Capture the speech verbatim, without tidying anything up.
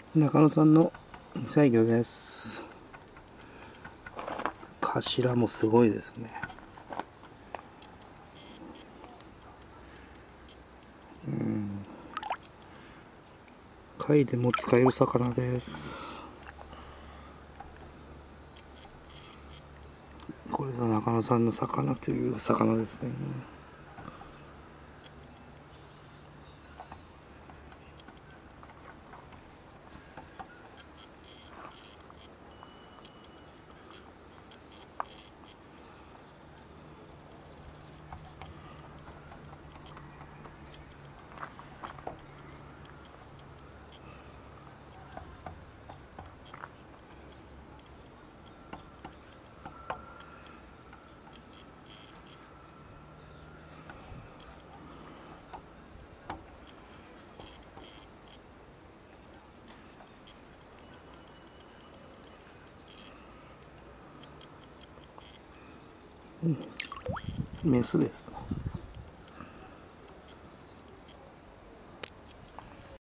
中野さんの菜魚です。頭もすごいですね。うん。貝でも使える魚です。これが中野さんの魚という魚ですね。うん、メスです。